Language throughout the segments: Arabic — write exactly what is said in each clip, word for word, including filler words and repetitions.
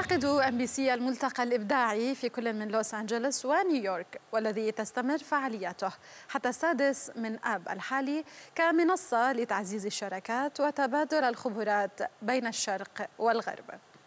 تعقد إم بي سي الملتقى الإبداعي في كل من لوس أنجلوس ونيويورك، والذي تستمر فعالياته حتى السادس من آب الحالي كمنصة لتعزيز الشراكات وتبادل الخبرات بين الشرق والغرب.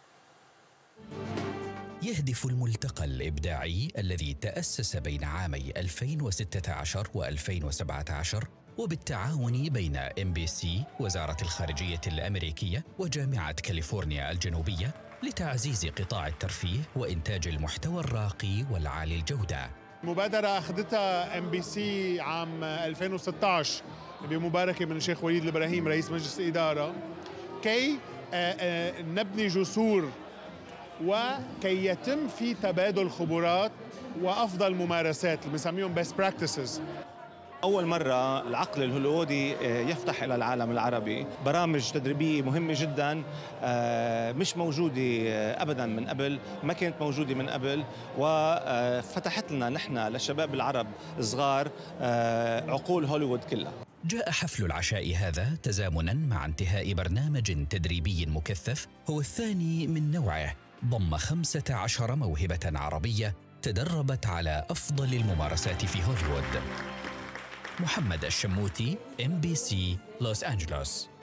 يهدف الملتقى الإبداعي الذي تأسس بين عامي ألفين وستة عشر وألفين وسبعة عشر وبالتعاون بين إم بي سي، وزارة الخارجية الأمريكية، وجامعة كاليفورنيا الجنوبية لتعزيز قطاع الترفيه وإنتاج المحتوى الراقي والعالي الجودة. مبادرة أخذتها إم بي سي عام ألفين وستة عشر بمباركة من الشيخ وليد الإبراهيم رئيس مجلس الإدارة كي نبني جسور وكي يتم في تبادل خبرات وأفضل ممارسات اللي بنسميهم best practices. أول مرة العقل الهوليوودي يفتح إلى العالم العربي برامج تدريبية مهمة جدا مش موجودة أبدا من قبل، ما كانت موجودة من قبل، وفتحت لنا نحن للشباب العرب الصغار عقول هوليوود كلها. جاء حفل العشاء هذا تزامنا مع انتهاء برنامج تدريبي مكثف هو الثاني من نوعه، ضم خمسة عشر موهبة عربية تدربت على أفضل الممارسات في هوليوود. محمد الشموتي، إم بي سي، لوس أنجلوس.